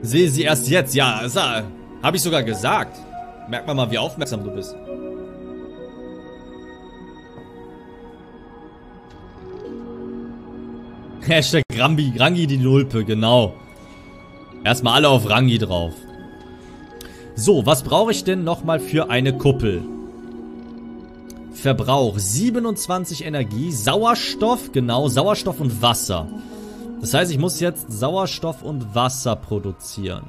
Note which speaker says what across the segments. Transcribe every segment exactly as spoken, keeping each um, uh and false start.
Speaker 1: Sehe sie erst jetzt. Ja, habe ich sogar gesagt. Merkt man mal, wie aufmerksam du bist. Hashtag Rambi, Rangi die Lulpe, genau. Erstmal alle auf Rangi drauf. So, was brauche ich denn nochmal für eine Kuppel? Verbrauch siebenundzwanzig Energie, Sauerstoff, genau, Sauerstoff und Wasser. Das heißt, ich muss jetzt Sauerstoff und Wasser produzieren.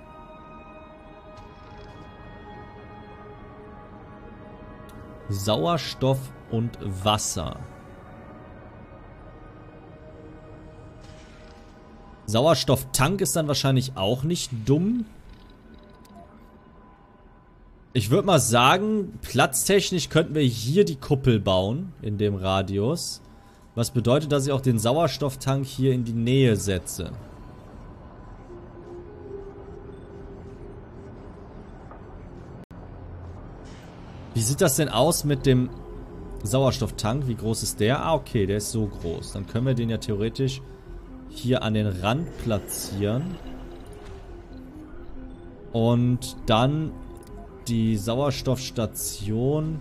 Speaker 1: Sauerstoff und Wasser. Sauerstofftank ist dann wahrscheinlich auch nicht dumm. Ich würde mal sagen, platztechnisch könnten wir hier die Kuppel bauen, in dem Radius. Was bedeutet, dass ich auch den Sauerstofftank hier in die Nähe setze. Wie sieht das denn aus mit dem Sauerstofftank? Wie groß ist der? Ah, okay, der ist so groß. Dann können wir den ja theoretisch hier an den Rand platzieren. Und dann die Sauerstoffstation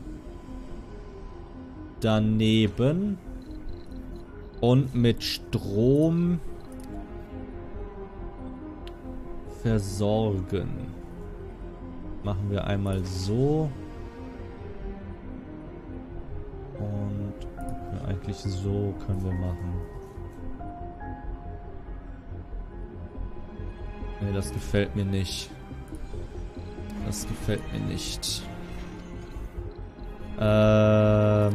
Speaker 1: daneben. Und mit Strom versorgen. Machen wir einmal so. Und ja, eigentlich so können wir machen. Nee, das gefällt mir nicht. Das gefällt mir nicht. Ähm...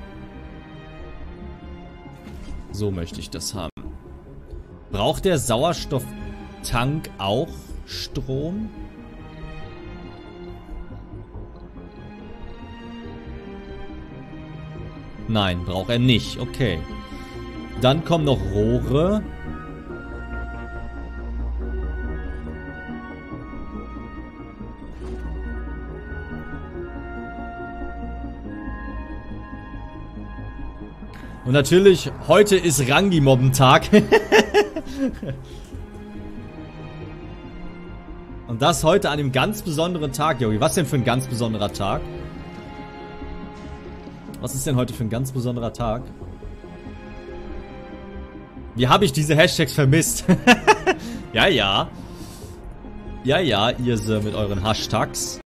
Speaker 1: So möchte ich das haben. Braucht der Sauerstofftank auch Strom? Nein, braucht er nicht. Okay. Dann kommen noch Rohre. Und natürlich, heute ist Rangi-Mobbentag. Und das heute an einem ganz besonderen Tag, Yogi. Was denn für ein ganz besonderer Tag? Was ist denn heute für ein ganz besonderer Tag? Wie habe ich diese Hashtags vermisst? Ja, ja. Ja, ja, ihr so mit euren Hashtags.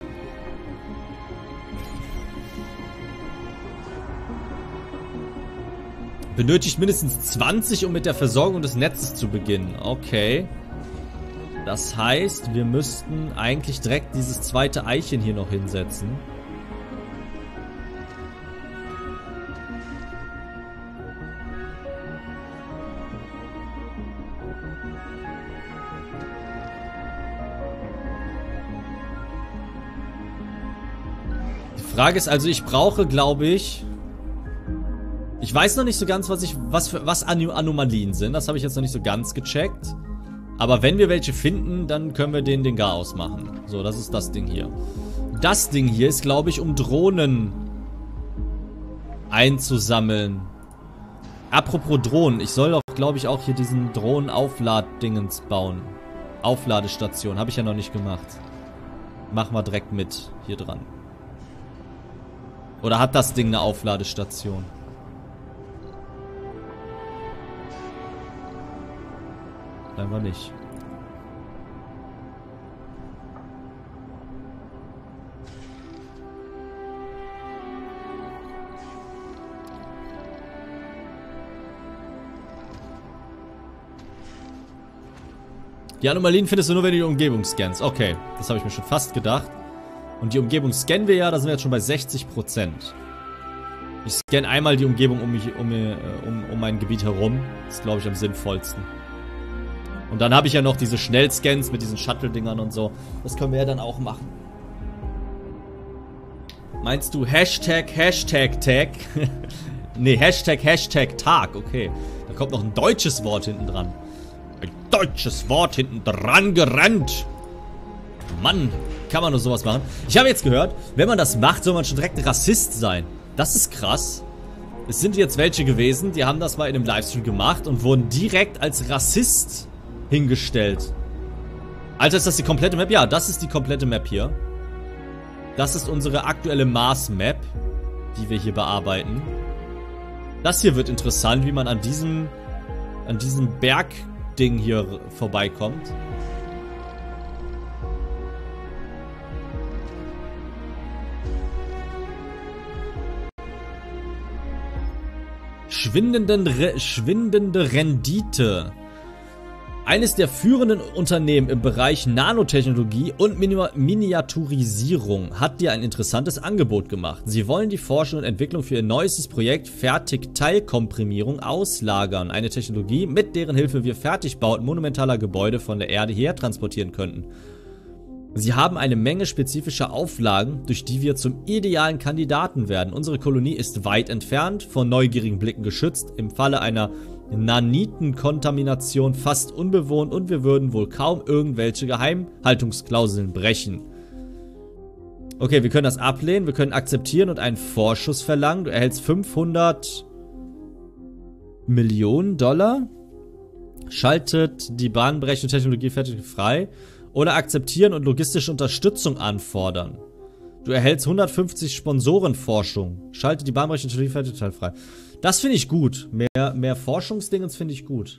Speaker 1: Benötigt mindestens zwanzig, um mit der Versorgung des Netzes zu beginnen. Okay. Das heißt, wir müssten eigentlich direkt dieses zweite Eichen hier noch hinsetzen. Die Frage ist also, ich brauche, glaube ich... Ich weiß noch nicht so ganz, was ich, was für, was Anomalien sind. Das habe ich jetzt noch nicht so ganz gecheckt. Aber wenn wir welche finden, dann können wir den den gar ausmachen. So, das ist das Ding hier. Das Ding hier ist, glaube ich, um Drohnen einzusammeln. Apropos Drohnen. Ich soll doch, glaube ich, auch hier diesen Drohnen-Auflad-Dingens bauen. Aufladestation. Habe ich ja noch nicht gemacht. Machen wir direkt mit hier dran. Oder hat das Ding eine Aufladestation? Einfach nicht. Die Anomalien findest du nur, wenn du die Umgebung scannst. Okay, das habe ich mir schon fast gedacht. Und die Umgebung scannen wir ja, da sind wir jetzt schon bei sechzig Prozent. Ich scanne einmal die Umgebung um, mich, um, um, um mein Gebiet herum. Das ist, glaube ich, am sinnvollsten. Und dann habe ich ja noch diese Schnellscans mit diesen Shuttle-Dingern und so. Das können wir ja dann auch machen. Meinst du Hashtag, Hashtag, Tag? Nee, Hashtag, Hashtag, Tag. Okay. Da kommt noch ein deutsches Wort hinten dran. Ein deutsches Wort hinten dran gerannt. Mann, kann man nur sowas machen. Ich habe jetzt gehört, wenn man das macht, soll man schon direkt Rassist sein. Das ist krass. Es sind jetzt welche gewesen, die haben das mal in einem Livestream gemacht und wurden direkt als Rassist hingestellt. Alter, ist das die komplette Map? Ja, das ist die komplette Map hier. Das ist unsere aktuelle Mars-Map, die wir hier bearbeiten. Das hier wird interessant, wie man an diesem, an diesem Bergding hier vorbeikommt. Schwindenden Re schwindende Rendite. Eines der führenden Unternehmen im Bereich Nanotechnologie und Mini Miniaturisierung hat dir ein interessantes Angebot gemacht. Sie wollen die Forschung und Entwicklung für ihr neuestes Projekt Fertigteilkomprimierung auslagern. Eine Technologie, mit deren Hilfe wir Fertigbauten monumentaler Gebäude von der Erde hierher transportieren könnten. Sie haben eine Menge spezifischer Auflagen, durch die wir zum idealen Kandidaten werden. Unsere Kolonie ist weit entfernt, von neugierigen Blicken geschützt, im Falle einer Nanitenkontamination fast unbewohnt und wir würden wohl kaum irgendwelche Geheimhaltungsklauseln brechen. Okay, wir können das ablehnen, wir können akzeptieren und einen Vorschuss verlangen. Du erhältst fünfhundert Millionen Dollar. Schaltet die bahnbrechende Technologie fertig frei. Oder akzeptieren und logistische Unterstützung anfordern. Du erhältst hundertfünfzig Sponsorenforschung. Schalte die bahnbrechende Technologie fertig frei. Das finde ich gut. Mehr, mehr Forschungsdingens finde ich gut.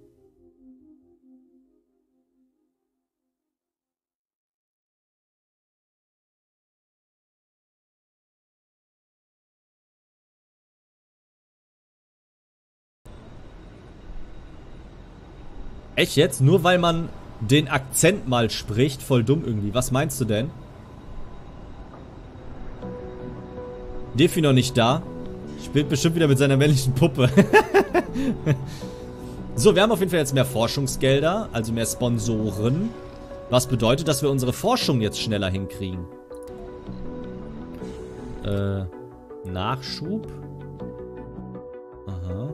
Speaker 1: Echt jetzt? Nur weil man den Akzent mal spricht? Voll dumm irgendwie. Was meinst du denn? Defi noch nicht da. Spielt bestimmt wieder mit seiner männlichen Puppe. So, wir haben auf jeden Fall jetzt mehr Forschungsgelder, also mehr Sponsoren. Was bedeutet, dass wir unsere Forschung jetzt schneller hinkriegen. Äh, Nachschub. Aha.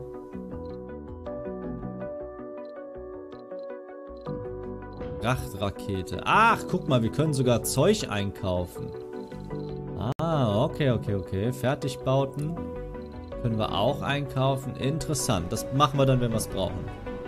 Speaker 1: Frachtrakete. Ach, guck mal, wir können sogar Zeug einkaufen. Ah, okay, okay, okay. Fertigbauten können wir auch einkaufen. Interessant. Das machen wir dann, wenn wir es brauchen.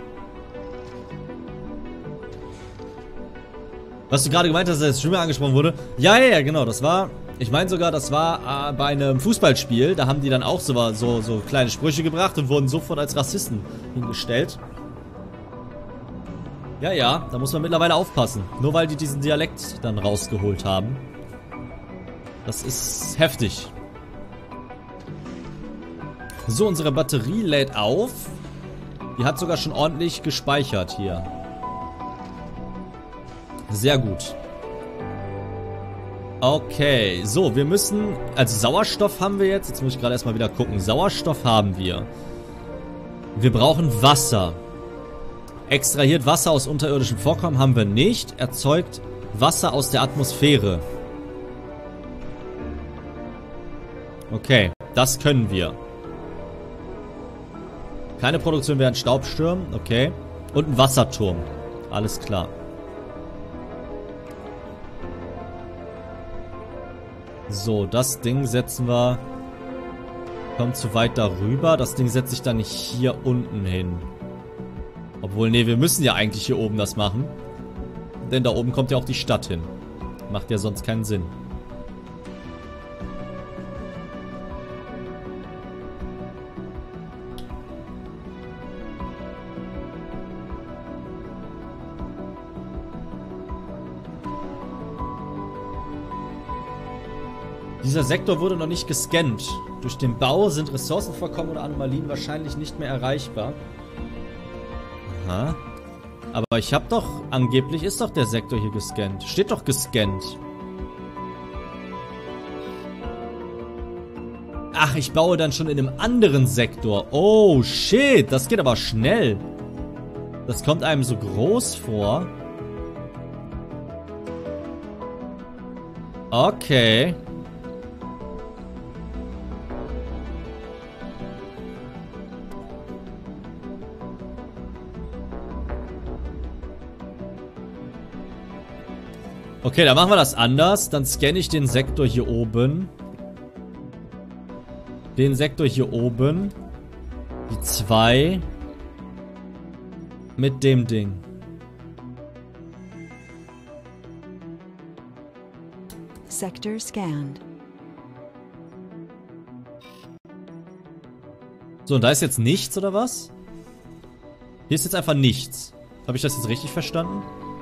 Speaker 1: Was du gerade gemeint hast, dass das Streamer angesprochen wurde. Ja, ja, ja, genau. Das war, ich meine sogar, das war äh, bei einem Fußballspiel. Da haben die dann auch so, so, so kleine Sprüche gebracht und wurden sofort als Rassisten hingestellt. Ja, ja, da muss man mittlerweile aufpassen. Nur weil die diesen Dialekt dann rausgeholt haben. Das ist heftig. So, unsere Batterie lädt auf. Die hat sogar schon ordentlich gespeichert hier. Sehr gut. Okay, so, wir müssen... Also Sauerstoff haben wir jetzt. Jetzt muss ich gerade erstmal wieder gucken. Sauerstoff haben wir. Wir brauchen Wasser. Extrahiert Wasser aus unterirdischen Vorkommen haben wir nicht. Erzeugt Wasser aus der Atmosphäre. Okay, das können wir. Keine Produktion während Staubstürmen. Okay. Und ein Wasserturm. Alles klar. So, das Ding setzen wir... Kommt zu weit darüber. Das Ding setze ich dann nicht hier unten hin. Obwohl, nee, wir müssen ja eigentlich hier oben das machen. Denn da oben kommt ja auch die Stadt hin. Macht ja sonst keinen Sinn. Dieser Sektor wurde noch nicht gescannt. Durch den Bau sind Ressourcenvorkommen oder Anomalien wahrscheinlich nicht mehr erreichbar. Aha. Aber ich habe doch... Angeblich ist doch der Sektor hier gescannt. Steht doch gescannt. Ach, ich baue dann schon in einem anderen Sektor. Oh, shit. Das geht aber schnell. Das kommt einem so groß vor. Okay. Okay, dann machen wir das anders. Dann scanne ich den Sektor hier oben. Den Sektor hier oben. Die zwei. Mit dem Ding.
Speaker 2: Sector scanned.
Speaker 1: So, und da ist jetzt nichts, oder was? Hier ist jetzt einfach nichts. Habe ich das jetzt richtig verstanden?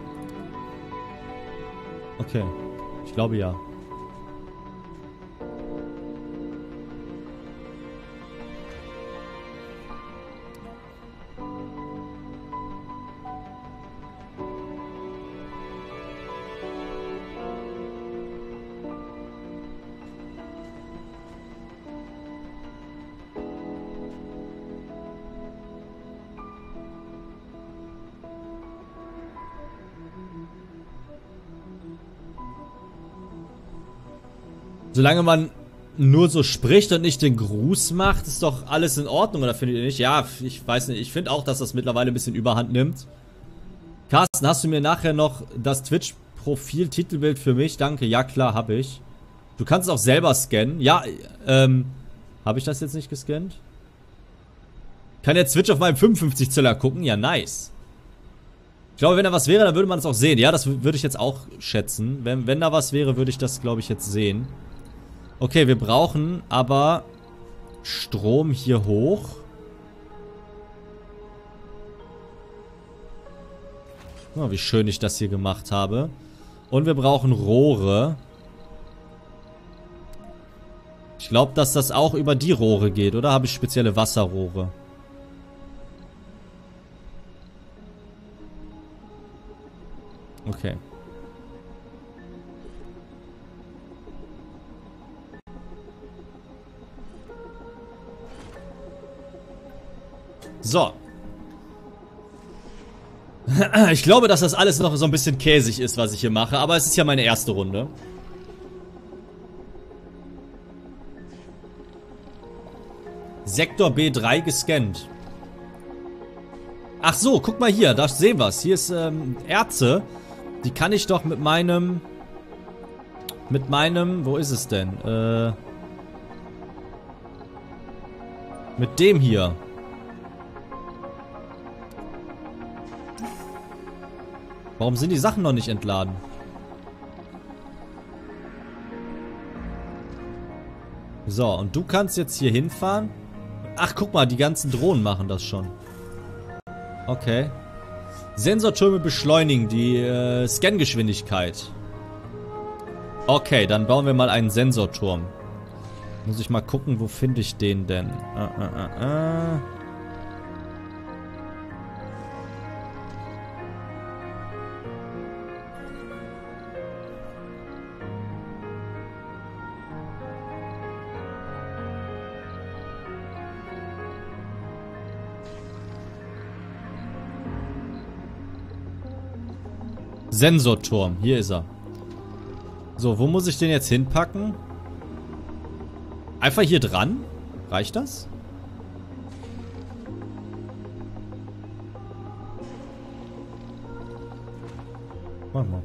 Speaker 1: Okay. Ich glaube ja. Solange man nur so spricht und nicht den Gruß macht, ist doch alles in Ordnung, oder findet ihr nicht? Ja, ich weiß nicht. Ich finde auch, dass das mittlerweile ein bisschen Überhand nimmt. Carsten, hast du mir nachher noch das Twitch-Profil-Titelbild für mich? Danke. Ja, klar, habe ich. Du kannst es auch selber scannen. Ja, ähm, habe ich das jetzt nicht gescannt? Kann jetzt Twitch auf meinem fünfundfünfzig Zöller gucken? Ja, nice. Ich glaube, wenn da was wäre, dann würde man es auch sehen. Ja, das würde ich jetzt auch schätzen. Wenn, wenn da was wäre, würde ich das, glaube ich, jetzt sehen. Okay, wir brauchen aber Strom hier hoch. Oh, wie schön ich das hier gemacht habe. Und wir brauchen Rohre. Ich glaube, dass das auch über die Rohre geht, oder? Habe ich spezielle Wasserrohre? Okay. So. Ich glaube, dass das alles noch so ein bisschen käsig ist, was ich hier mache. Aber es ist ja meine erste Runde. Sektor B drei gescannt. Ach so, guck mal hier. Da sehen wir es. Hier ist ähm, Erze. Die kann ich doch mit meinem... Mit meinem... Wo ist es denn? Äh... Mit dem hier. Warum sind die Sachen noch nicht entladen? So, und du kannst jetzt hier hinfahren. Ach, guck mal, die ganzen Drohnen machen das schon. Okay. Sensortürme beschleunigen die äh, Scangeschwindigkeit. Okay, dann bauen wir mal einen Sensorturm. Muss ich mal gucken, wo finde ich den denn? Äh, äh, äh, äh. Sensorturm, hier ist er. So, wo muss ich den jetzt hinpacken? Einfach hier dran? Reicht das? Mach mal.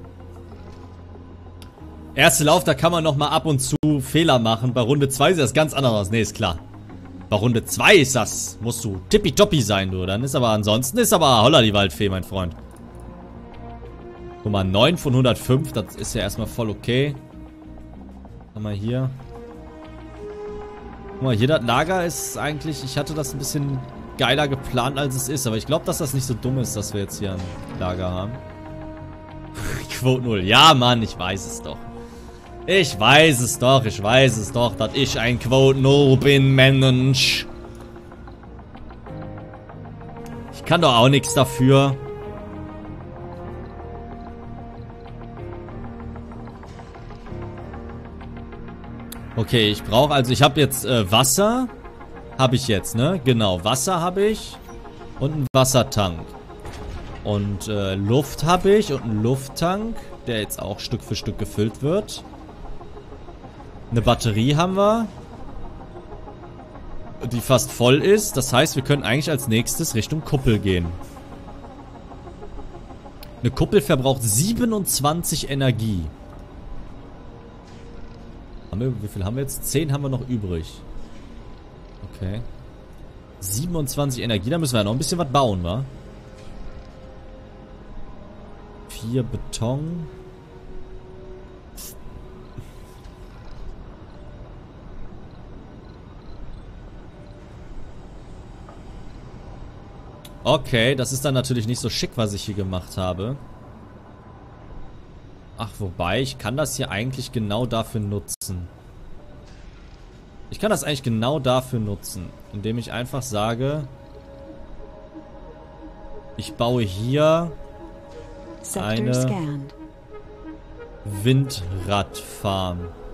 Speaker 1: Erste Lauf, da kann man noch mal ab und zu Fehler machen. Bei Runde zwei sieht das ganz anders aus. Ne, ist klar. Bei Runde zwei ist das, musst du tippitoppi sein, du. Dann ist aber ansonsten, ist aber holla die Waldfee, mein Freund. Guck mal, neun von hundertfünf, das ist ja erstmal voll okay. Guck mal hier. Guck mal, hier das Lager ist eigentlich, ich hatte das ein bisschen geiler geplant, als es ist. Aber ich glaube, dass das nicht so dumm ist, dass wir jetzt hier ein Lager haben. Quote null. Ja, Mann, ich weiß es doch. Ich weiß es doch, ich weiß es doch, dass ich ein Quote null bin, Mensch. Ich kann doch auch nichts dafür. Okay, ich brauche, also ich habe jetzt äh, Wasser, habe ich jetzt, ne? Genau, Wasser habe ich und einen Wassertank. Und äh, Luft habe ich und einen Lufttank, der jetzt auch Stück für Stück gefüllt wird. Eine Batterie haben wir, die fast voll ist. Das heißt, wir können eigentlich als nächstes Richtung Kuppel gehen. Eine Kuppel verbraucht siebenundzwanzig Energie. Haben wir, wie viel haben wir jetzt? zehn haben wir noch übrig. Okay. siebenundzwanzig Energie, da müssen wir ja noch ein bisschen was bauen, wa? vier Beton. Okay, das ist dann natürlich nicht so schick, was ich hier gemacht habe. Ach, wobei, ich kann das hier eigentlich genau dafür nutzen. Ich kann das eigentlich genau dafür nutzen, indem ich einfach sage, ich baue hier eine Windradfarm.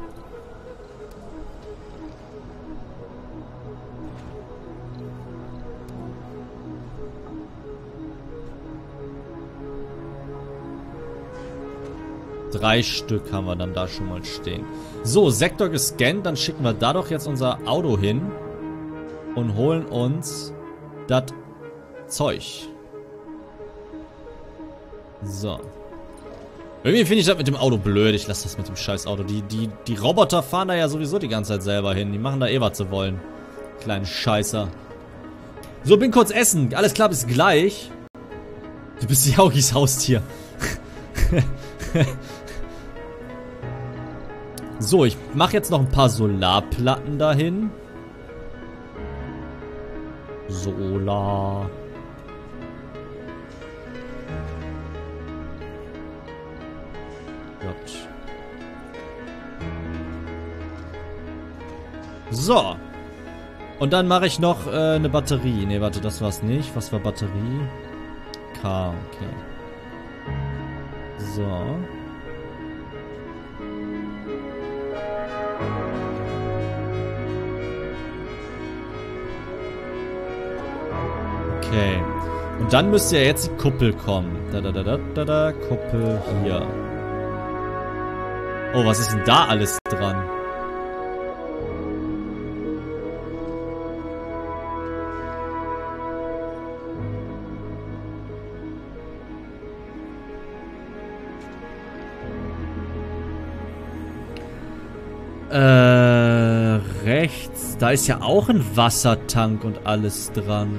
Speaker 1: Drei Stück haben wir dann da schon mal stehen. So, Sektor gescannt. Dann schicken wir da doch jetzt unser Auto hin. Und holen uns das Zeug. So. Irgendwie finde ich das mit dem Auto blöd. Ich lasse das mit dem scheiß Auto. Die, die, die Roboter fahren da ja sowieso die ganze Zeit selber hin. Die machen da eh, was sie wollen. Kleine Scheißer. So, bin kurz essen. Alles klar, bis gleich. Du bist Yaugis Haustier. So, ich mache jetzt noch ein paar Solarplatten dahin. Solar. Gut. So. Und dann mache ich noch äh, eine Batterie. Ne, warte, das war's nicht. Was war Batterie? K, okay. So. Okay. Und dann müsste ja jetzt die Kuppel kommen. Da, da, da, da, da, da, Kuppel hier. Oh, was ist denn da alles dran? Äh, rechts. Da ist ja auch ein Wassertank und alles dran.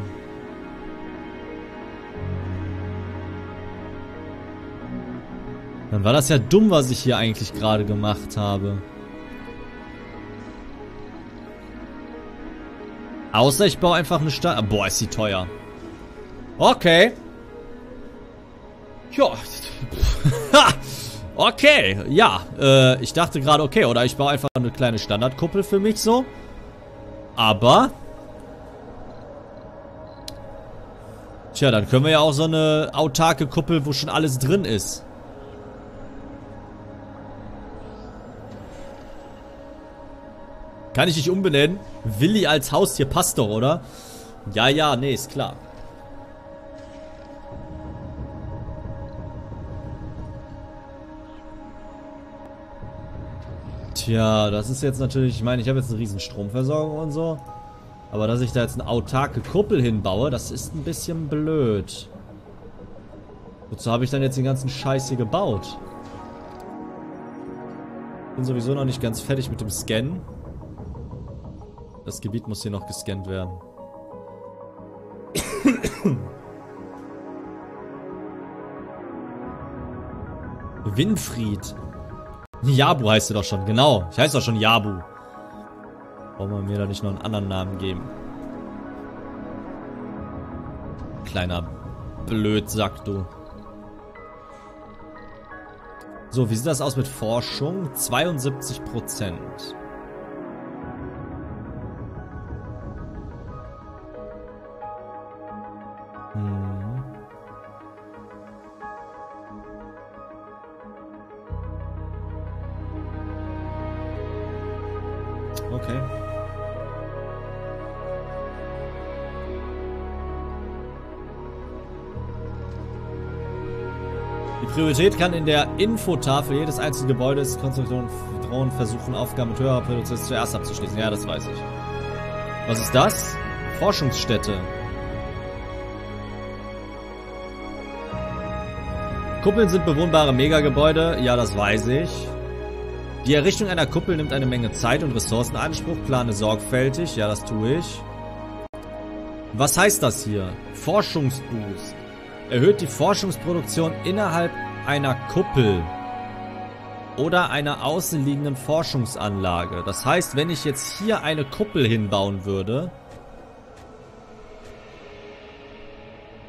Speaker 1: Dann war das ja dumm, was ich hier eigentlich gerade gemacht habe. Außer ich baue einfach eine Stadt. Boah, ist die teuer. Okay. Ja. Okay, ja. Äh, ich dachte gerade, okay, oder ich baue einfach eine kleine Standardkuppel für mich so. Aber... Tja, dann können wir ja auch so eine autarke Kuppel, wo schon alles drin ist. Kann ich dich umbenennen? Willi als Haustier passt doch, oder? Ja, ja, nee, ist klar. Tja, das ist jetzt natürlich, ich meine, ich habe jetzt eine riesen Stromversorgung und so. Aber dass ich da jetzt eine autarke Kuppel hinbaue, das ist ein bisschen blöd. Wozu habe ich dann jetzt den ganzen Scheiß hier gebaut? Bin sowieso noch nicht ganz fertig mit dem Scannen. Das Gebiet muss hier noch gescannt werden. Winfried. Jabu heißt du doch schon, genau. Ich heiße doch schon Jabu. Warum wir mir da nicht noch einen anderen Namen geben? Kleiner Blödsack, du. So, wie sieht das aus mit Forschung? zweiundsiebzig Prozent. Hm. Okay. Die Priorität kann in der Infotafel jedes einzelnen Gebäudes Konstruktion Drohnen versuchen, Aufgaben mit höherer Priorität zuerst abzuschließen. Ja, das weiß ich. Was ist das? Forschungsstätte. Kuppeln sind bewohnbare Megagebäude. Ja, das weiß ich. Die Errichtung einer Kuppel nimmt eine Menge Zeit und Ressourcen in Anspruch. Plane sorgfältig. Ja, das tue ich. Was heißt das hier? Forschungsboost. Erhöht die Forschungsproduktion innerhalb einer Kuppel oder einer außenliegenden Forschungsanlage. Das heißt, wenn ich jetzt hier eine Kuppel hinbauen würde,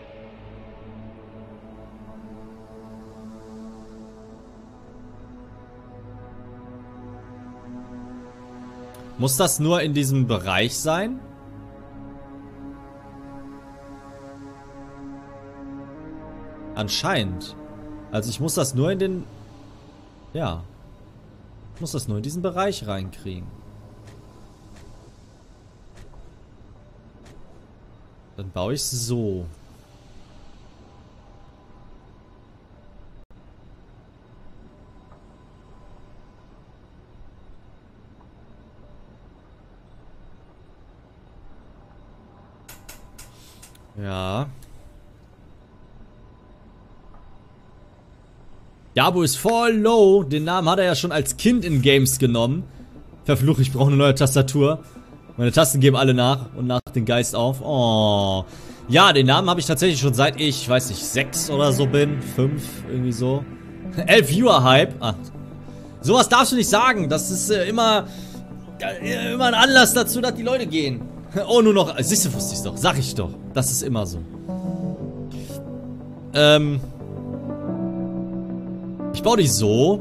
Speaker 1: Muss das nur in diesem Bereich sein? Anscheinend. Also ich muss das nur in den... Ja. Ich muss das nur in diesen Bereich reinkriegen. Dann baue ich es so. Ja. Jabo ist voll low. Den Namen hat er ja schon als Kind in Games genommen. Verflucht, ich brauche eine neue Tastatur. Meine Tasten geben alle nach und nach den Geist auf. Oh. Ja, den Namen habe ich tatsächlich schon seit ich, weiß nicht, sechs oder so bin. Fünf, irgendwie so. Elf Viewer-Hype. Ah. Sowas darfst du nicht sagen. Das ist äh, immer, äh, immer ein Anlass dazu, dass die Leute gehen. Oh, nur noch. Siehst du, wusste ich's doch. Sag ich doch. Das ist immer so. Ähm. Ich baue dich so.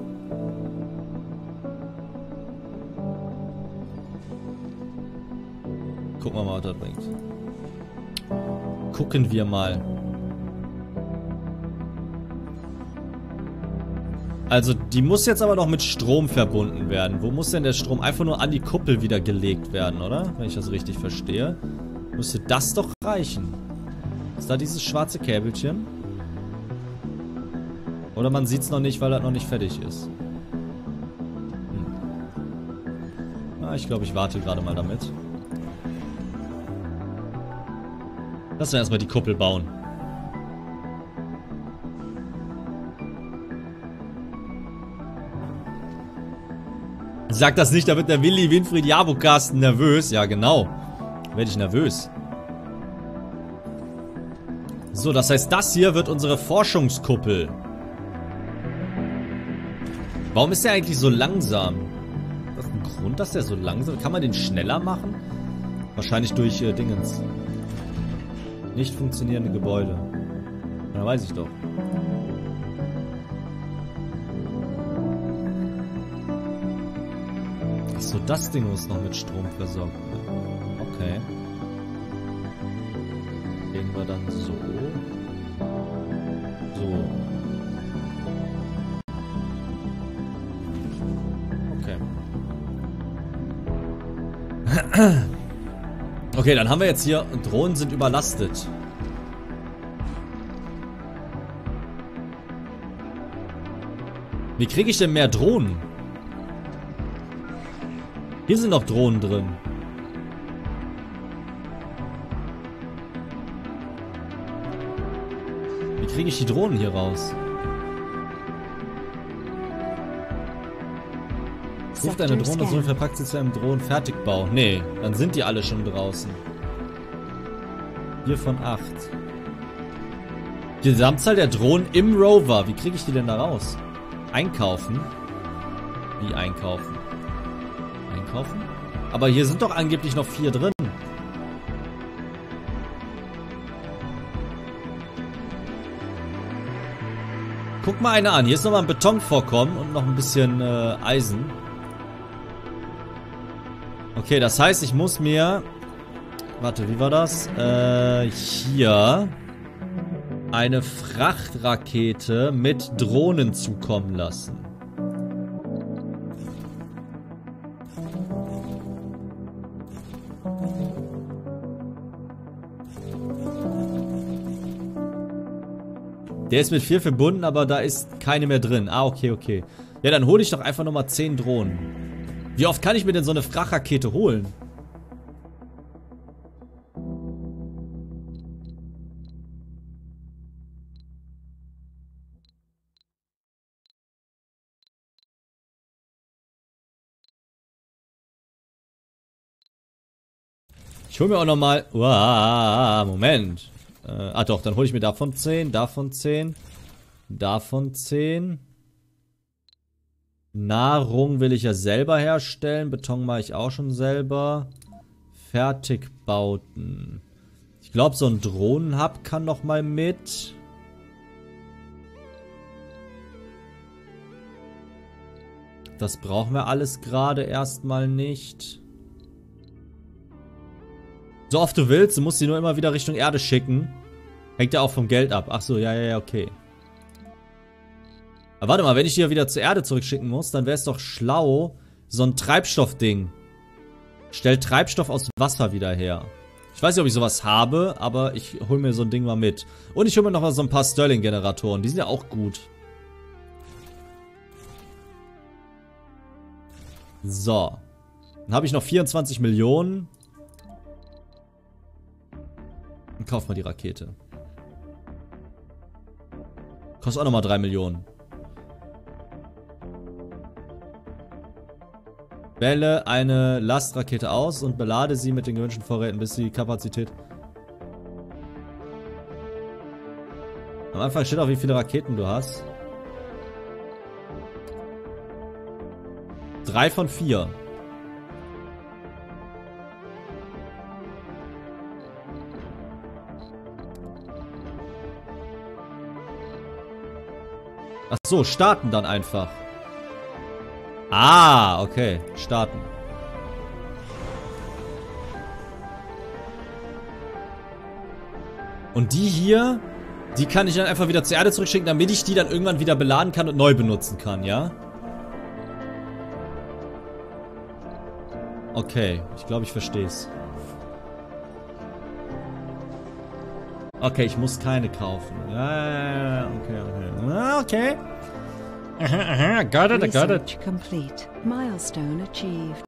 Speaker 1: Gucken wir mal, was das bringt. Gucken wir mal. Also, die muss jetzt aber noch mit Strom verbunden werden. Wo muss denn der Strom? Einfach nur an die Kuppel wieder gelegt werden, oder? Wenn ich das richtig verstehe. Müsste das doch reichen. Ist da dieses schwarze Käbelchen? Oder man sieht es noch nicht, weil das noch nicht fertig ist. Hm. Na, ich glaube, ich warte gerade mal damit. Lass uns erstmal die Kuppel bauen. Sag das nicht, da wird der Willi Winfried Jabo-Carsten nervös. Ja, genau. Werde ich nervös. So, das heißt, das hier wird unsere Forschungskuppel. Warum ist der eigentlich so langsam? Ist das ein Grund, dass der so langsam ist? Kann man den schneller machen? Wahrscheinlich durch äh, Dingens. Nicht funktionierende Gebäude. Ja, weiß ich doch. Achso, das Ding muss noch mit Strom versorgt werden. Okay. Gehen wir dann so. So. Okay. Okay, dann haben wir jetzt hier, Drohnen sind überlastet. Wie kriege ich denn mehr Drohnen? Hier sind noch Drohnen drin. Wie kriege ich die Drohnen hier raus? Ruft eine Drohne und so verpackt sie zu einem Drohnenfertigbau. Nee, dann sind die alle schon draußen. Vier von acht. Die Gesamtzahl der Drohnen im Rover. Wie kriege ich die denn da raus? Einkaufen? Wie einkaufen? Einkaufen? Aber hier sind doch angeblich noch vier drin. Guck mal eine an. Hier ist nochmal ein Betonvorkommen und noch ein bisschen äh, Eisen. Okay, das heißt, ich muss mir... Warte, wie war das? Äh, hier... eine Frachtrakete mit Drohnen zukommen lassen. Der ist mit vier verbunden, aber da ist keine mehr drin. Ah, okay, okay. Ja, dann hole ich doch einfach nochmal zehn Drohnen. Wie oft kann ich mir denn so eine Frachtrakete holen? Ich hole mir auch nochmal... Uah, Moment. Äh, ah doch, dann hole ich mir davon zehn, davon zehn, davon zehn. Nahrung will ich ja selber herstellen. Beton mache ich auch schon selber. Fertigbauten. Ich glaube, so ein Drohnenhub kann noch mal mit. Das brauchen wir alles gerade erstmal nicht. So oft du willst, du musst sie nur immer wieder Richtung Erde schicken. Hängt ja auch vom Geld ab. Ach so, ja, ja, ja, okay. Aber warte mal, wenn ich die ja wieder zur Erde zurückschicken muss, dann wäre es doch schlau, so ein Treibstoffding. Stellt Treibstoff aus Wasser wieder her. Ich weiß nicht, ob ich sowas habe, aber ich hole mir so ein Ding mal mit. Und ich hole mir noch mal so ein paar Stirling-Generatoren. Die sind ja auch gut. So. Dann habe ich noch vierundzwanzig Millionen. Und kauf mal die Rakete. Kostet auch nochmal drei Millionen. Wähle eine Lastrakete aus und belade sie mit den gewünschten Vorräten, bis die Kapazität... Am Anfang steht auch, wie viele Raketen du hast. Drei von vier. Ach so, starten dann einfach. Ah, okay. Starten. Und die hier, die kann ich dann einfach wieder zur Erde zurückschicken, damit ich die dann irgendwann wieder beladen kann und neu benutzen kann, ja? Okay, ich glaube, ich verstehe es. Okay, ich muss keine kaufen. Ja, ja, ja, okay, okay. Okay. Aha, aha, got it, I got it.
Speaker 2: Research complete. Milestone achieved.